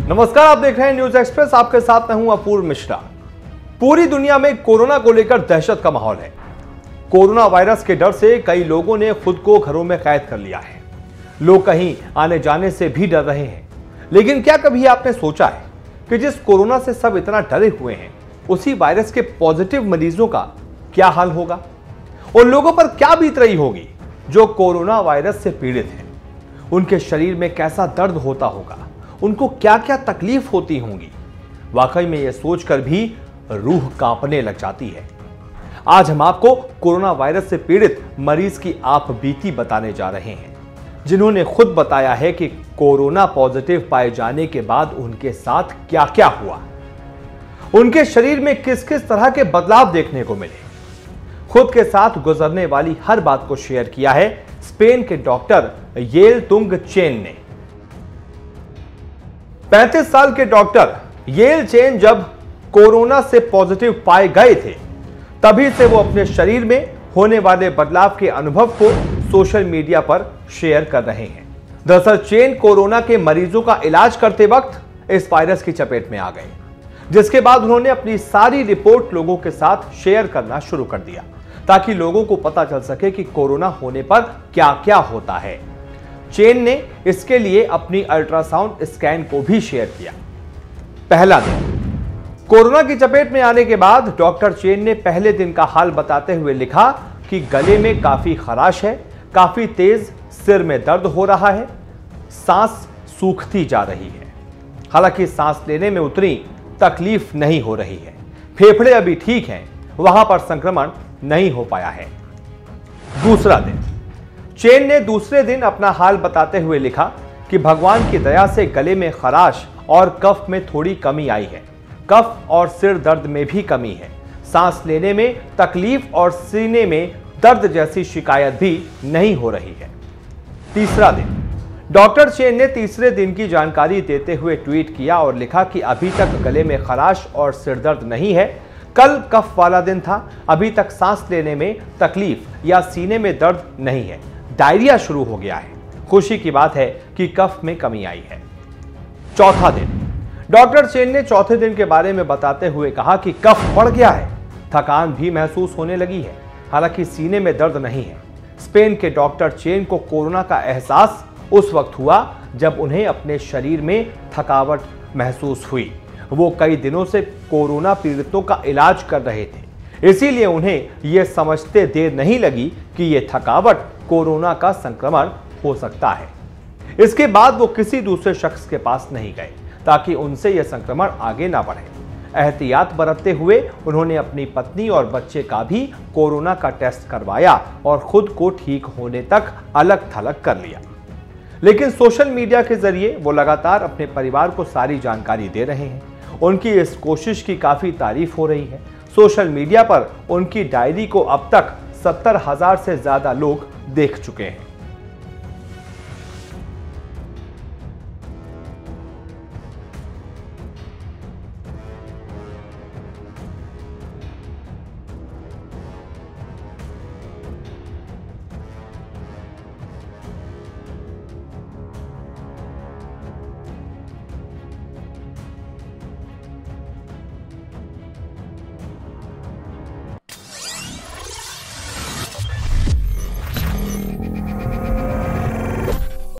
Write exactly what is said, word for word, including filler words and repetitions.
नमस्कार, आप देख रहे हैं न्यूज एक्सप्रेस। आपके साथ मैं हूं अपूर्व मिश्रा। पूरी दुनिया में कोरोना को लेकर दहशत का माहौल है। कोरोना वायरस के डर से कई लोगों ने खुद को घरों में कैद कर लिया है। लोग कहीं आने जाने से भी डर रहे हैं। लेकिन क्या कभी आपने सोचा है कि जिस कोरोना से सब इतना डरे हुए हैं, उसी वायरस के पॉजिटिव मरीजों का क्या हाल होगा? उन लोगों पर क्या बीत रही होगी जो कोरोना वायरस से पीड़ित हैं? उनके शरीर में कैसा दर्द होता होगा? उनको क्या क्या तकलीफ होती होंगी? वाकई में यह सोचकर भी रूह कांपने लग जाती है। आज हम आपको कोरोना वायरस से पीड़ित मरीज की आप बीती बताने जा रहे हैं, जिन्होंने खुद बताया है कि कोरोना पॉजिटिव पाए जाने के बाद उनके साथ क्या क्या हुआ, उनके शरीर में किस किस तरह के बदलाव देखने को मिले। खुद के साथ गुजरने वाली हर बात को शेयर किया है स्पेन के डॉक्टर येल तुंग चेन ने। पैंतीस साल के डॉक्टर येल चेन जब कोरोना से पॉजिटिव पाए गए थे, तभी से वो अपने शरीर में होने वाले बदलाव के अनुभव को सोशल मीडिया पर शेयर कर रहे हैं। दरअसल चेन कोरोना के मरीजों का इलाज करते वक्त इस वायरस की चपेट में आ गए, जिसके बाद उन्होंने अपनी सारी रिपोर्ट लोगों के साथ शेयर करना शुरू कर दिया, ताकि लोगों को पता चल सके कि कोरोना होने पर क्या क्या होता है। चेन ने इसके लिए अपनी अल्ट्रासाउंड स्कैन को भी शेयर किया। पहला दिन कोरोना की चपेट में आने के बाद डॉक्टर चेन ने पहले दिन का हाल बताते हुए लिखा कि गले में काफी खराश है, काफी तेज सिर में दर्द हो रहा है, सांस सूखती जा रही है। हालांकि सांस लेने में उतनी तकलीफ नहीं हो रही है, फेफड़े अभी ठीक हैं, वहां पर संक्रमण नहीं हो पाया है। दूसरा दिन चेन ने दूसरे दिन अपना हाल बताते हुए लिखा कि भगवान की दया से गले में खराश और कफ में थोड़ी कमी आई है, कफ और सिर दर्द में भी कमी है, सांस लेने में तकलीफ और सीने में दर्द जैसी शिकायत भी नहीं हो रही है। तीसरा दिन डॉक्टर चेन ने तीसरे दिन की जानकारी देते हुए ट्वीट किया और लिखा कि अभी तक गले में खराश और सिर दर्द नहीं है, कल कफ वाला दिन था, अभी तक सांस लेने में तकलीफ या सीने में दर्द नहीं है, डायरिया शुरू हो गया है। खुशी की बात है कि कफ में कमी आई है। चौथा दिन डॉक्टर चेन ने चौथे दिन के बारे में बताते हुए कहा कि कफ बढ़ गया है, थकान भी महसूस होने लगी है, हालांकि सीने में दर्द नहीं है। स्पेन के डॉक्टर चेन को कोरोना का एहसास उस वक्त हुआ जब उन्हें अपने शरीर में थकावट महसूस हुई। वो कई दिनों से कोरोना पीड़ितों का इलाज कर रहे थे, इसीलिए उन्हें यह समझते देर नहीं लगी कि यह थकावट कोरोना का संक्रमण हो सकता है। इसके बाद वो किसी दूसरे शख्स के पास नहीं गए ताकि उनसे यह संक्रमण आगे ना बढ़े। एहतियात बरतते हुए उन्होंने अपनी पत्नी और बच्चे का भी कोरोना का टेस्ट करवाया और खुद को ठीक होने तक अलग थलग कर लिया। लेकिन सोशल मीडिया के जरिए वो लगातार अपने परिवार को सारी जानकारी दे रहे हैं। उनकी इस कोशिश की काफी तारीफ हो रही है। सोशल मीडिया पर उनकी डायरी को अब तक सत्तर हजार से ज्यादा लोग देख चुके हैं।